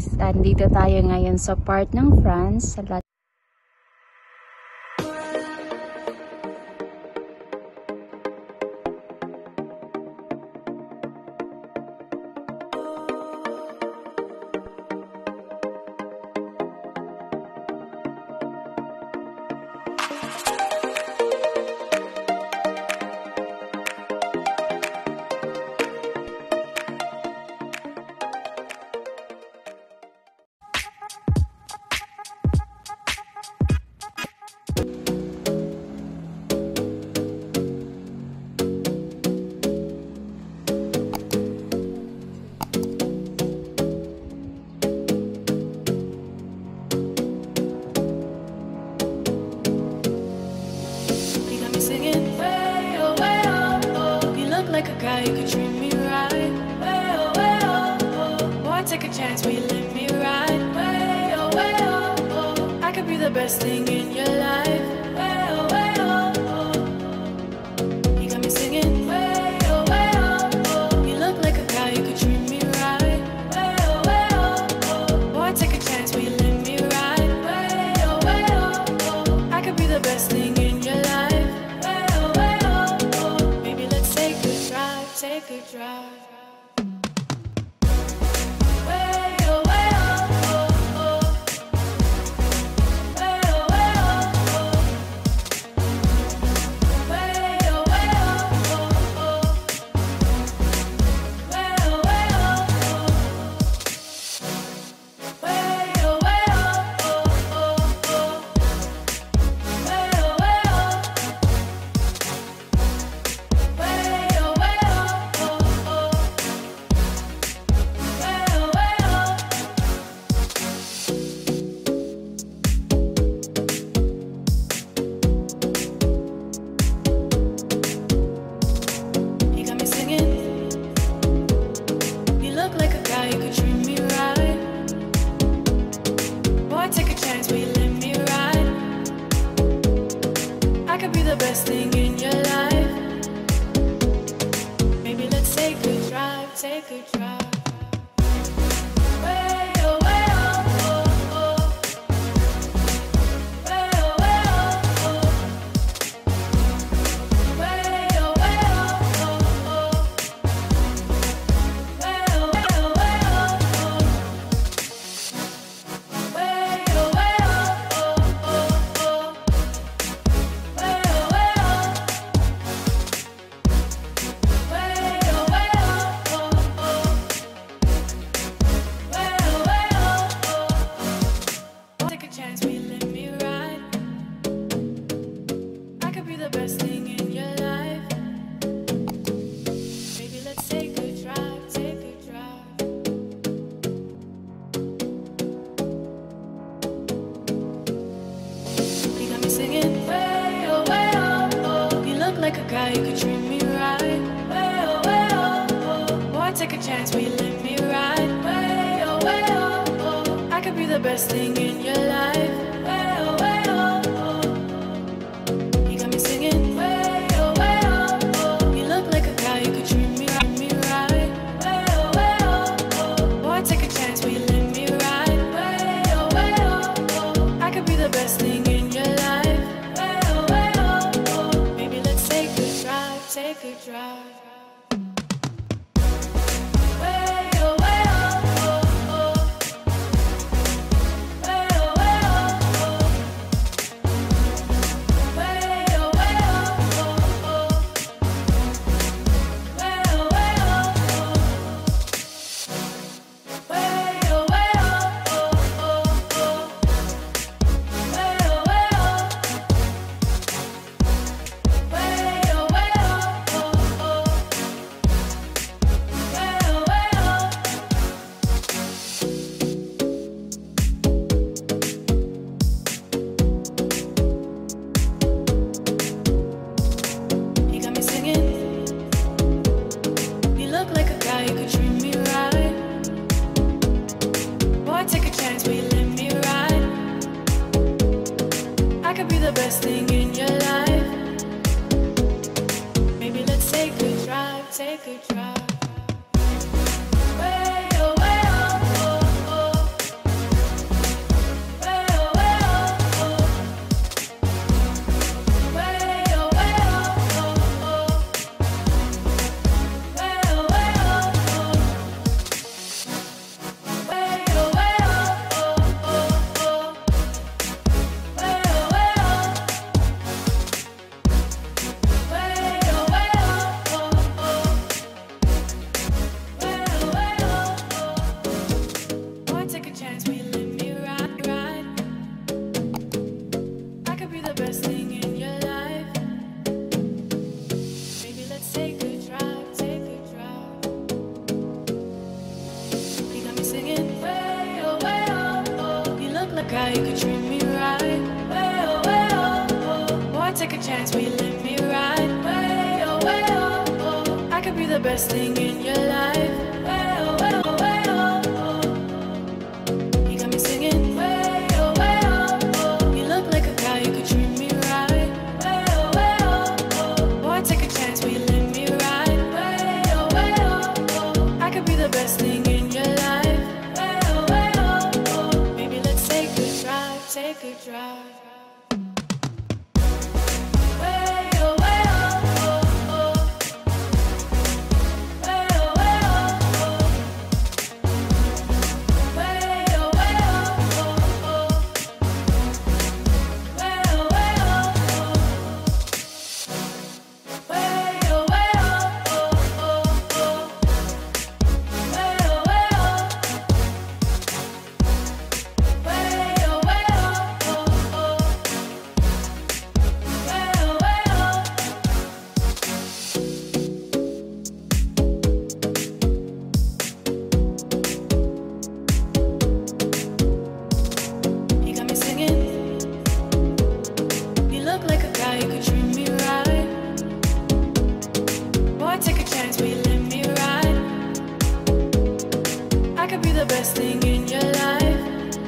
guys. Andito tayo ngayon sa part ng France. Sa like a guy who could treat me right. Way oh, way oh, oh. Boy, take a chance, will you let me ride? Way oh, way oh, oh. I could be the best thing in your life. Way oh, way oh, oh. You got me singing. Way oh, way oh, oh. You look like a guy who could treat me right. Way oh, way oh, oh. Boy, take a chance, will you let me ride? Way oh, way oh, oh. I could be the best thing in your life. Take a drive. Way oh, way oh, oh, oh. Way oh, way oh, oh. Way oh, way oh, oh, oh. Way oh, way oh, oh. Way oh, way oh, oh, oh. Way oh, way oh. The best thing in your life. Maybe let's take a drive, take a drive. Way oh, way oh, oh, oh. Way oh, way oh, oh. Way oh, way oh, oh, oh. Way oh, way oh, way oh, oh. Way oh, way oh, oh, oh. Like a guy who could treat me right. Way oh, way oh, oh. Boy, take a chance, will you let me ride? Way oh, way oh, oh. I could be the best thing in your life. Way oh, way oh, oh. You got me singing. Way oh, way oh, oh. You look like a guy who could treat me right. Way oh, way oh, oh. Boy, take a chance, will you let me ride? Way oh, way oh, oh. I could be the best thing in your life. Take a drive. Way oh, way oh, oh, oh. Way oh, way oh, guy who could treat me right. Way oh, way oh, oh. Boy, take a chance, will you let me ride? Way oh, way oh, oh. I could be the best thing in your life. Way oh, way oh, way oh, oh. You got me singing. Way oh, way oh, oh. You look like a guy who could treat me right. Way oh, way oh, oh. Boy, take a chance, will you let me ride? Way oh, way oh, oh. I could be the best thing in your life. Way oh, way oh, oh. Maybe let's take a drive, take a drive. Way oh, way oh, oh, oh. Way oh, way oh, oh. Way oh, way oh, oh, oh. Way oh, way oh, oh. Way oh, way oh, oh, oh, oh. Way oh, way oh. Way oh, way oh, oh, oh. Way oh, way oh. You got me singing. You look like a guy who could treat me right. Boy, take a chance, will you let me ride? I could be the best thing in your life.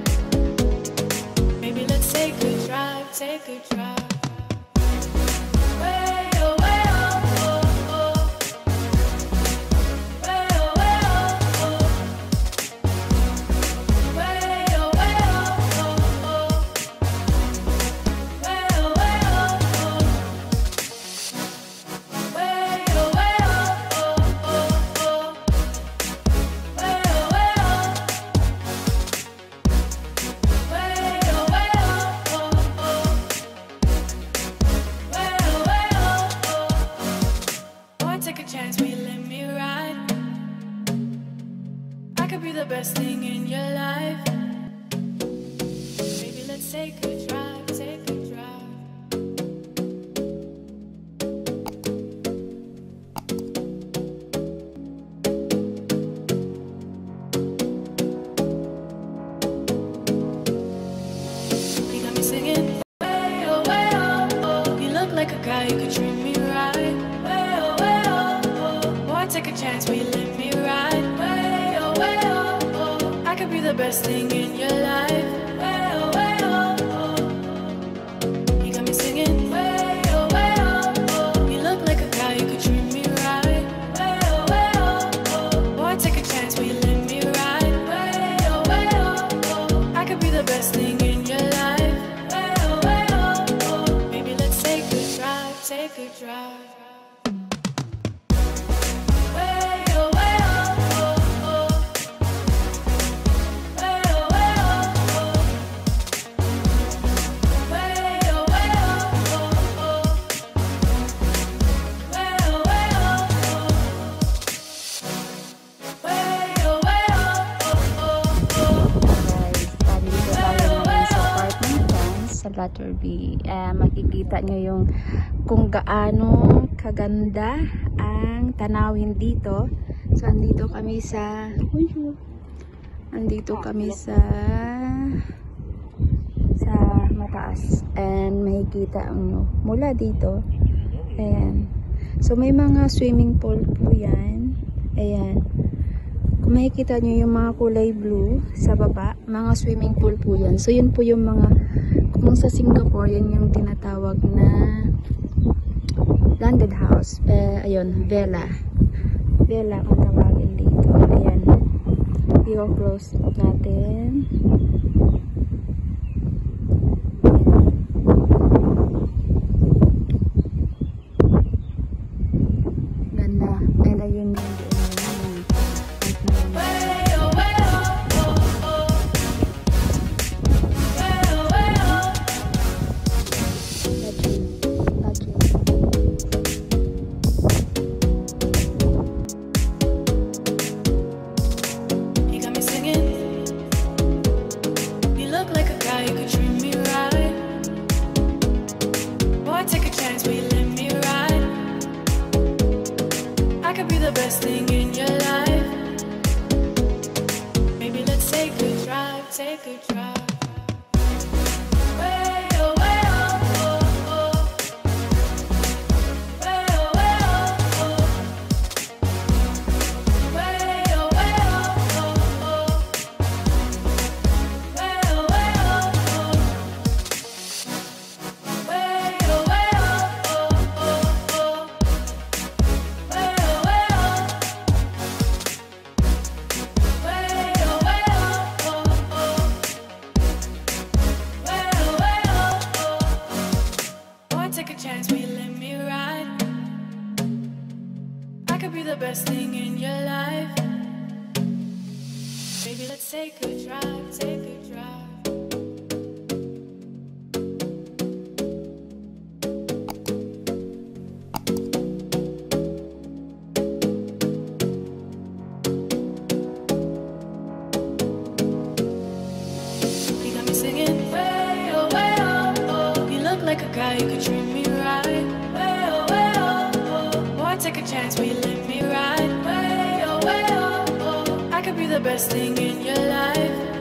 Maybe let's take a drive, take a drive. Way oh, way oh, oh, oh. Way oh, way oh, oh. Way oh, way oh, oh, oh. Way oh, way oh, oh. Way oh, way oh, oh, oh. Way oh, way oh. Way oh, way oh, oh, oh. Way oh, way oh, oh. Boy, take a chance, will you let me ride? I could be the best thing in your life. Maybe let's take a drive, take a drive. You got me singing. Way oh, way oh, oh. You look like a guy who could treat me right. Way oh, way oh, oh. Boy, take a chance, will you let me ride? Way oh, way oh, oh. I could be the best thing in your life. Way oh, way oh, oh. You got me singing. Way oh, way oh, oh. You look like a guy who could treat me right. Way oh, way oh, oh. Boy, take a chance, will you let me ride? Way oh, way oh, oh. I could be the best thing in your life. Way oh, way oh, oh. Maybe let's take a drive, take a drive. Way oh, way oh, oh, oh. Way oh, way oh, oh. Way oh, way oh, oh, oh. Way oh, way oh, oh. Way oh, way oh, oh, oh. Guys, nandito tayo ngayon sa part ng France sa letter B. Makikita nyo yung kung gaano kaganda ang tanawin dito. So, andito kami sa mataas. And makikita nyo mula dito. Ayan. So, may mga swimming pool po yan. Ayan. Kung makikita nyo yung mga kulay blue sa baba, mga swimming pool po yan. So, yun po yung mga, kung sa Singapore, yan yung tinatawag na landed house. Ayun, villa. Villa kung tawagin dito. Ayan. I-close natin. Ganda. And ayun yung Way oh, way oh, oh, oh. Way oh, way oh. You got me singing. You look like a guy who could treat me right. Boy, take a chance, will you let me ride? I could be the best thing in your life. Maybe let's take a drive, take a drive. let's take a drive, take a drive. You got me singing way oh, oh. You look like a guy who could treat me right. Way oh. Boy, take a chance, will you let me ride? Way oh, oh. I could be the best thing in your life.